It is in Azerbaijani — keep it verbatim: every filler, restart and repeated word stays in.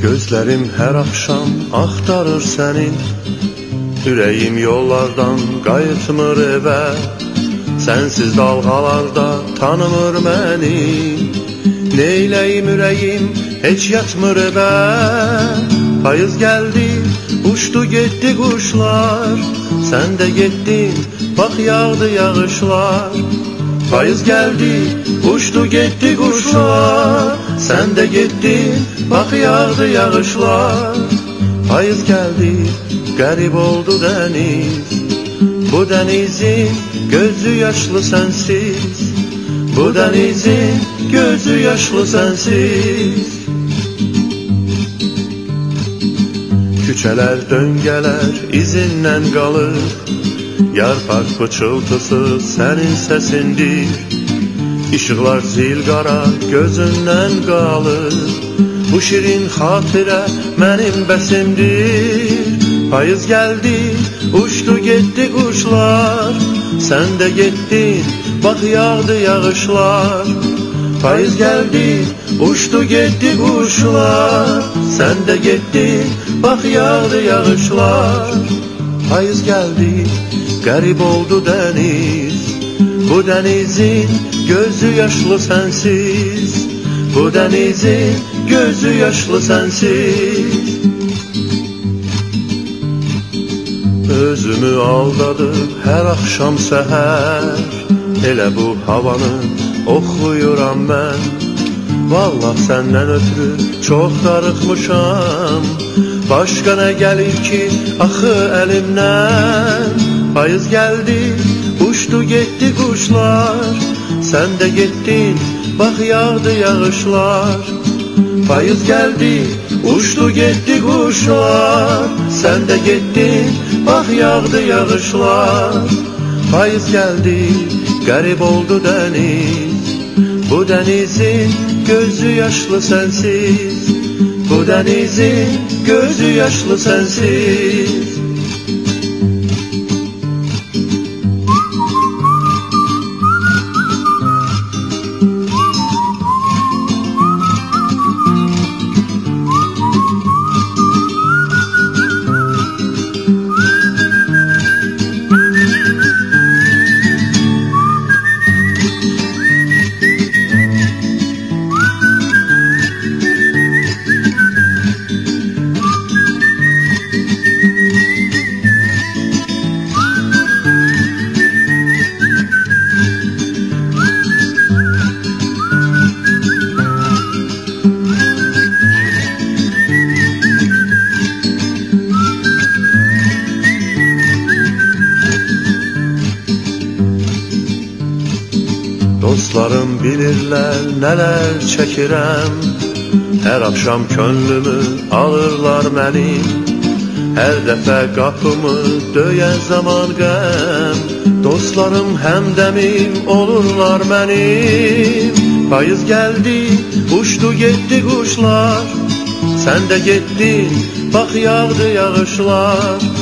Gözlerim her akşam axtarır senin, ürəyim yollardan qayıtmır evə. Sensiz dalğalarda tanımır məni, neyləyim ürəyim heç yatmır evə. Payız geldi, uçtu getdi quşlar, sen de getdin, bax yağdı yağışlar. Payız geldi, uçtu getdi quşlar, sen de getdin, bax yağdı yağışlar. Payız geldi, qərib oldu dəniz, bu dənizin gözü yaşlı sensiz, bu dənizin gözü yaşlı sensiz. Küçələr döngələr izindən qalır, yarpaq pıçıltısı sənin səsindir. İşıqlar zilqara gözündən qalır, bu şirin xatirə mənim bəsimdir. Payız geldi, uçtu getdi quşlar, sen de getdin, bax yağdı yağışlar. Payız geldi, uçtu getdi quşlar, sen de getdin, bax yağdı yağışlar. Payız geldi, qərib oldu dəniz, bu dənizin gözü yaşlı sensiz, bu dənizin gözü yaşlı sensiz. Özümü aldadım her akşam seher, elə bu havanı oxuyuram mən. Vallah səndən ötürü çox darıxmışam, başqa nə gəlir ki axı əlimdən. Payız geldi, uçtu getdi quşlar, sen de getdin, bax yağdı yağışlar. Payız geldi, uçtu getdi quşlar, sen de getdin, bax yağdı yağışlar. Payız geldi, qərib oldu dəniz, bu dənizin gözü yaşlı sensiz, bu dənizin gözü yaşlı sensiz. Dostlarım bilirlər nələr çəkirəm, hər axşam könlümü alırlar mənim. Hər dəfə qapımı döyən zaman qəm, dostlarım həmdəmim olurlar mənim. Payız geldi, uçtu getdi quşlar, sen de getdin, bax yağdı yağışlar.